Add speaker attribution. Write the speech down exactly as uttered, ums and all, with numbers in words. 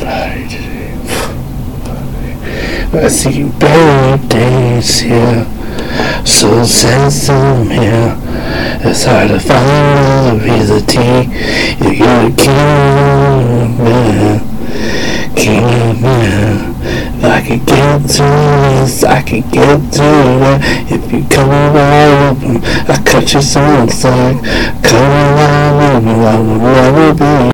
Speaker 1: I see birthdays here, so sensitive here. It's hard to find a piece of tea. If you're a king, man, king, man. If I could get to this, I could get to that. If you come around open, I cut your songs like come around open, I would never be.